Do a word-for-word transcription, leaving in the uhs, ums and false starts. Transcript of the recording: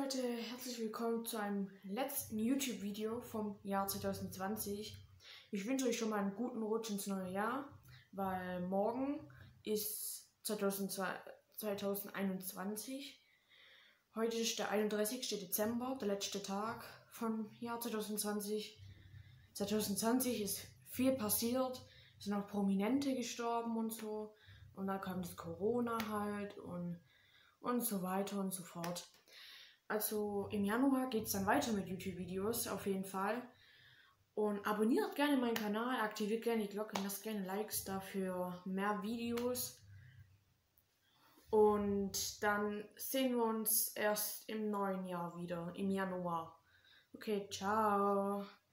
Leute, herzlich willkommen zu einem letzten YouTube-Video vom Jahr zwanzig zwanzig. Ich wünsche euch schon mal einen guten Rutsch ins neue Jahr, weil morgen ist zwanzig einundzwanzig. Heute ist der einunddreißigste Dezember, der letzte Tag vom Jahr zwanzig zwanzig. zwanzig zwanzig ist viel passiert, es sind auch Prominente gestorben und so. Und dann kam das Corona halt und, und so weiter und so fort. Also im Januar geht es dann weiter mit YouTube-Videos, auf jeden Fall. Und abonniert gerne meinen Kanal, aktiviert gerne die Glocke, lasst gerne Likes dafür, mehr Videos. Und dann sehen wir uns erst im neuen Jahr wieder, im Januar. Okay, ciao.